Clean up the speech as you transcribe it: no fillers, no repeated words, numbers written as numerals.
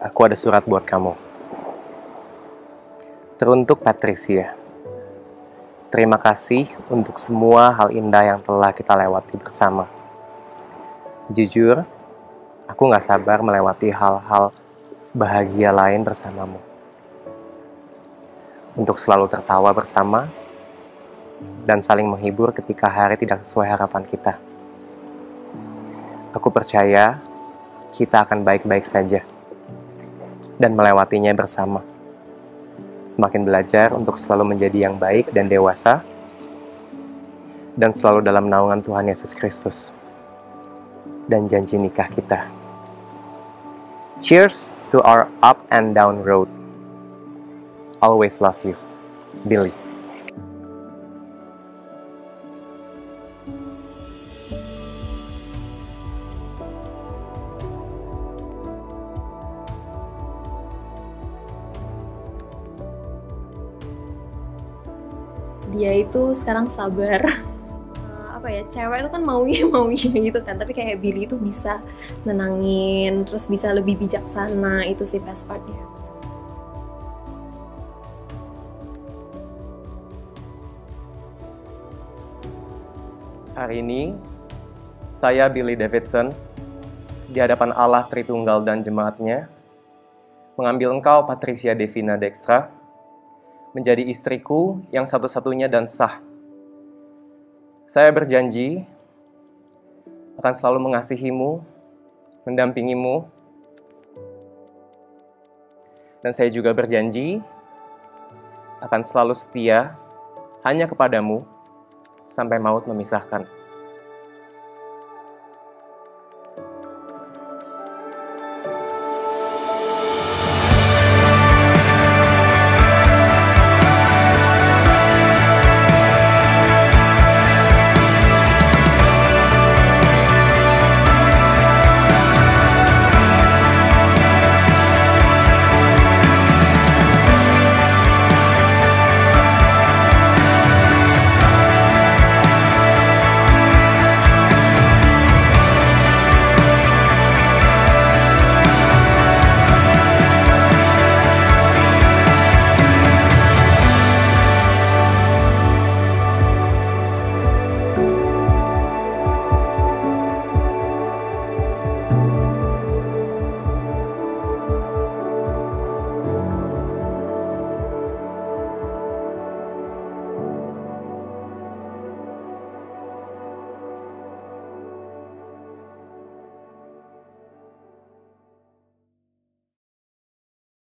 Aku ada surat buat kamu. Teruntuk Patricia. Terima kasih untuk semua hal indah yang telah kita lewati bersama. Jujur, aku gak sabar melewati hal-hal bahagia lain bersamamu. Untuk selalu tertawa bersama dan saling menghibur ketika hari tidak sesuai harapan kita. Aku percaya kita akan baik-baik saja dan melewatinya bersama. Semakin belajar untuk selalu menjadi yang baik dan dewasa, dan selalu dalam naungan Tuhan Yesus Kristus dan janji nikah kita. Cheers to our up and down road. Always love you, Billy. Dia itu sekarang sabar. Cewek itu kan maunya gitu kan, tapi kayak Billy itu bisa nenangin, terus bisa lebih bijaksana. Itu sih best partnya. Hari ini, saya Billy Davidson, di hadapan Allah Tritunggal dan Jemaatnya, mengambil engkau Patricia Devina Dextra, menjadi istriku yang satu-satunya dan sah. Saya berjanji akan selalu mengasihimu, mendampingimu, dan saya juga berjanji akan selalu setia hanya kepadamu sampai maut memisahkan.